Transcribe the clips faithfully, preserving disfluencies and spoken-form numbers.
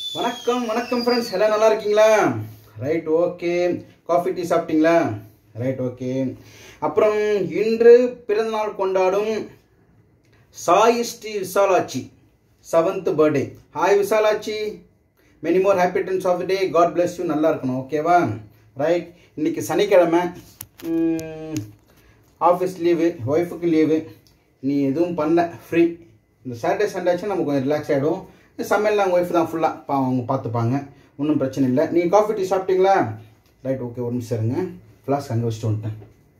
வணக்கம் வணக்கம் ஃப்ரெண்ட்ஸ், எல்லாம் நல்லா இருக்கீங்களா? Right, okay. காஃபி டீ சாப்பிட்டீங்களா? Right, okay. அப்புறம் இன்று பிறந்தநாள் கொண்டாடும் Sai Sri Visalakshi seventh birthday. Hi Visalakshi, many more happy returns of the day. God bless you. நல்லா இருக்கணும், ஓகேவா? ரைட், இன்னைக்கு சனிக்கிழமை, ஆஃபீஸ் லீவு, ஒய்ஃபுக்கு லீவு, நீ எதுவும் பண்ண ஃப்ரீ. இந்த சாட்டர்டே சண்டே ஆச்சுன்னா நமக்கு கொஞ்சம் ரிலாக்ஸ் ஆகிடும். சமையல் அவங்க ஒய்ஃப் தான் ஃபுல்லாக பா அவங்க பார்த்துப்பாங்க, ஒன்றும் பிரச்சனை இல்லை. நீங்கள் காஃபி டீ சாப்பிட்டீங்களா? Right, okay. ஒரு நிமிஷம் இருங்க, ஃப்ளாஸ்க் அங்கே வச்சுட்டு வந்துட்டேன்.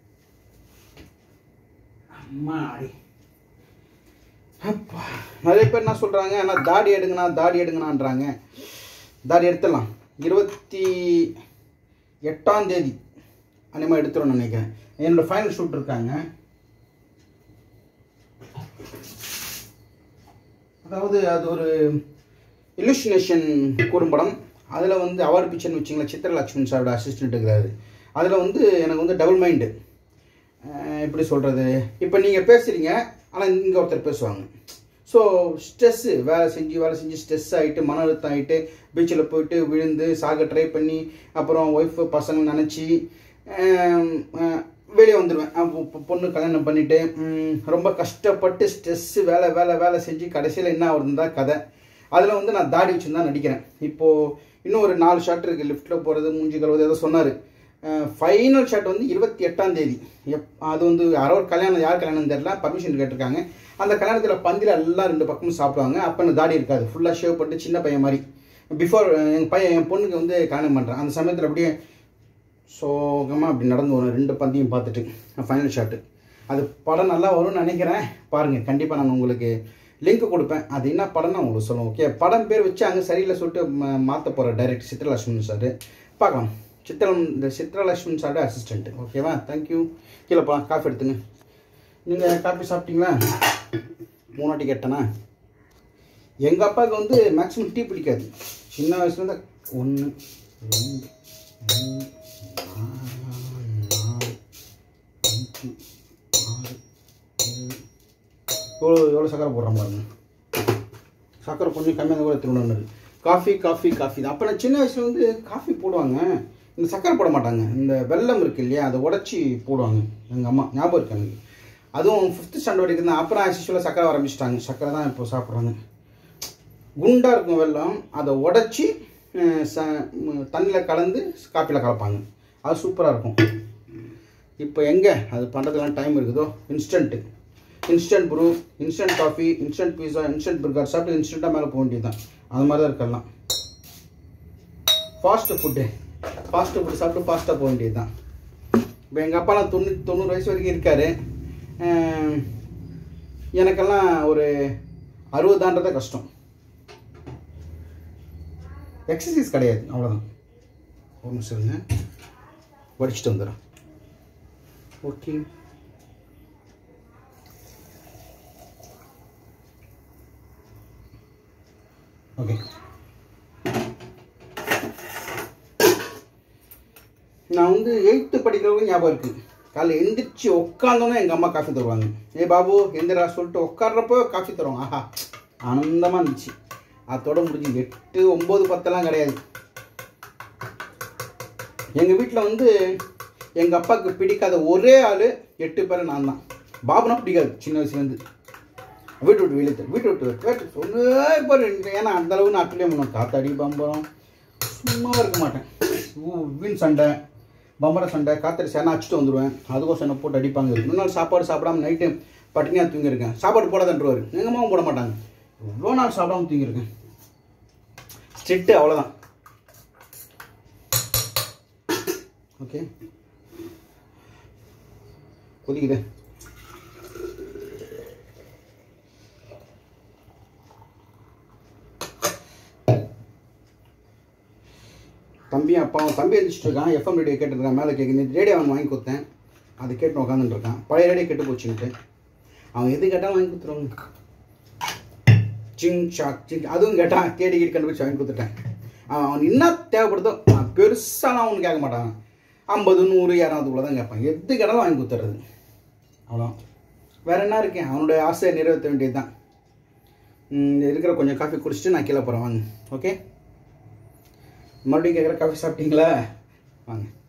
அம்மா அடி அப்பா, நிறைய பேர் என்ன சொல்கிறாங்க, ஆனால் தாடி எடுங்கண்ணா தாடி எடுங்கண்ணான்றாங்க. தாடி எடுத்துடலாம். இருபத்தி எட்டாம் தேதி அனிமா எடுத்துருவோம்னு நினைக்கிறேன். என்னோடய ஃபைனல் ஷூட் இருக்காங்க. அதாவது அது ஒரு இல்லுஷினேஷன் குறும்படம். அதில் வந்து அவார்டு பிக்சர்னு வச்சிங்களேன், சித்திரலட்சுமி சாரோட அசிஸ்டன்ட் இருக்கிறாரு. அதில் வந்து எனக்கு வந்து டபுள் மைண்டு, எப்படி சொல்கிறது, இப்போ நீங்கள் பேசுகிறீங்க ஆனால் இங்கே ஒருத்தர் பேசுவாங்க. ஸோ ஸ்ட்ரெஸ்ஸு, வேலை செஞ்சு வேலை செஞ்சு ஸ்ட்ரெஸ் ஆகிட்டு, மன அழுத்தம் ஆகிட்டு, பீச்சில் போயிட்டு விழுந்து சாக ட்ரை பண்ணி, அப்புறம் ஒய்ஃபு பசங்க நினச்சி வெளியே வந்துடுவேன். பொண்ணு கல்யாணம் பண்ணிவிட்டு ரொம்ப கஷ்டப்பட்டு ஸ்ட்ரெஸ்ஸு வேலை வேலை வேலை செஞ்சு கடைசியில் என்ன ஆகுதுன்னு தான் கதை. அதில் வந்து நான் தாடி வச்சு தான் நடிக்கிறேன். இப்போது இன்னும் ஒரு நாலு ஷாட் இருக்குது. லிஃப்ட்டில் போகிறது, மூஞ்சி கழுவுறது, ஏதோ சொன்னார். ஃபைனல் ஷாட் வந்து இருபத்தி எட்டாம் தேதி. எப் அது வந்து யாரோ ஒரு கல்யாணம், யார் கல்யாணம் தெரியல, பர்மிஷன் கேட்டிருக்காங்க. அந்த கல்யாணத்தில் பந்தியில் எல்லாம் ரெண்டு பக்கமும் சாப்பிடுவாங்க. அப்போ எனக்கு தாடி இருக்காது, ஃபுல்லாக ஷேவ் பண்ணிட்டு சின்ன பையன் மாதிரி. பிஃபோர் எங்கள் பையன் என் பொண்ணுக்கு வந்து கல்யாணம் பண்ணுறேன். அந்த சமயத்தில் அப்படியே சோகமாக அப்படி நடந்து வரும், ரெண்டு பந்தியும் பார்த்துட்டு. ஃபைனல் ஷாட்டு அது படம் நல்லா வரும்னு நினைக்கிறேன். பாருங்கள், கண்டிப்பாக நான் உங்களுக்கு லிங்க் கொடுப்பேன். அது என்ன படம்னா உங்களுக்கு சொல்லுவோம், ஓகே? படம் பேர் வச்சு அங்கே சரியில்லை சொல்லிட்டு மாற்ற போகிற டைரக்டர் சித்திரலட்சுமி சார். பார்க்கலாம். சித்திரம் இந்த சித்திரலட்சுமி சாரோட அசிஸ்டண்ட்டு, ஓகேவா? தேங்க்யூ. கீழேப்பா காஃபி எடுத்துங்க. நீங்கள் காஃபி சாப்பிட்டீங்களா? மூணாட்டி கேட்டேனா? எங்கள் அப்பாவுக்கு வந்து மேக்ஸிமம் டீ பிடிக்காது. சின்ன வயசுலேருந்து ஒன்று ரெண்டு மூணு எவ்வளோ எவ்வளோ சக்கரை போடுறான் பாருங்க. சக்கரை பொண்ணு கம்மியாக கூட திருவண்ணு காஃபி காஃபி காஃபி தான். அப்போ நான் சின்ன வயசில் வந்து காஃபி போடுவாங்க, இந்த சக்கரை போட மாட்டாங்க. இந்த வெல்லம் இருக்குது இல்லையா, அதை உடச்சி போடுவாங்க எங்கள் அம்மா. ஞாபகம் இருக்கு எனக்கு. அதுவும் ஃபிஃப்த்து ஸ்டாண்டர்ட் வரைக்கும் தான். அப்புறம் ஆக்சுவலாக சக்கரை ஆரம்பிச்சிட்டாங்க. சக்கரை தான் இப்போ சாப்பிட்றாங்க. குண்டாக இருக்கும் வெல்லம், அதை உடச்சி ச தண்ணியில் கலந்து காப்பியில் கலப்பாங்க. அது சூப்பராக இருக்கும். இப்போ எங்கே அது பண்ணுறதுலாம் டைம் இருக்குதோ? Instant, instant Bru, instant coffee, instant pizza, instant burger சாப்பிட்டு இன்ஸ்டண்ட்டாக மேலே போக வேண்டியது தான். அது மாதிரி தான் இருக்கலாம். ஃபாஸ்ட்டு ஃபுட்டு, ஃபாஸ்ட்டு ஃபுட்டு சாப்பிட்டு ஃபாஸ்ட்டாக போக வேண்டியது தான். இப்போ எங்கள் அப்பாலாம் தொண்ணூற்றி தொண்ணூறு வயசு வரைக்கும் இருக்கார். எனக்கெல்லாம் ஒரு அறுபதான்றதே கஷ்டம். எக்ஸசைஸ் கிடையாது, அவ்வளோதான். ஒரு நிமிஷம் இருங்க, வடிச்சிட்டு வந்துடுறேன். ஓகே. ஓகே, நான் வந்து எயித்து படிக்கிறவங்க ஞாபகம் இருக்குது. காலையில் எந்திரிச்சு உட்காந்தோன்னே எங்கள் அம்மா காஃபி தருவாங்க. ஏ பாபு எந்திரா சொல்லிட்டு உட்காடுறப்போ காஃபி தருவாங்க. ஆஹா, ஆனந்தமாக இருந்துச்சு. அதோட முடிஞ்சு. எட்டு ஒம்பது பத்தெல்லாம் கிடையாது. எங்கள் வீட்டில் வந்து எங்கள் அப்பாவுக்கு பிடிக்காத ஒரே ஆள் எட்டு பேரை நான் தான். பாபுனா பிடிக்காது சின்ன வயசுலேருந்து. வீட்டு விட்டு வெளியே வீட்டு விட்டு வேட்டு ஒன்று இப்போ ஏன்னா அந்தளவு நான் அட்டுலேயே பண்ணுவேன். காத்தாடி பம்பரம் சும்மாவும் இருக்க மாட்டேன். வீண் சண்டை, பம்பர சண்டை, காத்தாடி சேனா அடிச்சுட்டு வந்துடுவேன். அதுக்கோசம் என்ன போட்டு அடிப்பாங்க. இன்னொரு நாள் சாப்பாடு சாப்பிடாம நைட்டு பட்டினியாக தூங்கியிருக்கேன். சாப்பாடு போடாதன்றுவார். எங்கள் அம்மாவும் போட மாட்டாங்க. இவ்வளோ நாள் சாப்பிடாம தூங்கியிருக்கேன். ஸ்ட்ரிக்ட்டு, அவ்வளோதான். ஓகே, கொதிக்குது. தம்பி அப்பாவும் தம்பி எழுந்திரிச்சிட்டு இருக்கான். எஃப்எம் ரேடியோ கேட்டுருக்கான். மேலே கேட்குது. ரேடியோ அவன் வாங்கி கொடுத்தேன். அதை கேட்டு உட்காந்துட்டு இருக்கான். பழைய ரேடியோ கெட்டு போச்சுன்ட்டு அவன் எது கேட்டாலும் வாங்கி கொடுத்துருவாங்க. சிங் ஷாக் சிங் அதுவும் கேட்டான். தேடி கீடி கண்டுபிடிச்சி வாங்கி கொடுத்துட்டேன். அவன் அவன் என்ன தேவைப்படுதோ பெருசாலாம் அவனு கேட்க மாட்டான். ஐம்பது நூறு இரநூறுக்குள்ள தான் கேட்பான். எது கேட்டாலும் வாங்கி கொடுத்துட்றது. அவ்வளோ. வேறு என்ன இருக்கேன், அவனுடைய ஆசையை நிறைவேற்ற வேண்டியது தான். இருக்கிற கொஞ்சம் காஃபி குடிச்சிட்டு நான் கீழே போகிறேன் வாங்க. ஓகே. மறுபடியும் கேட்குற காஃபி சாப்பிட்டீங்களா? வாங்க.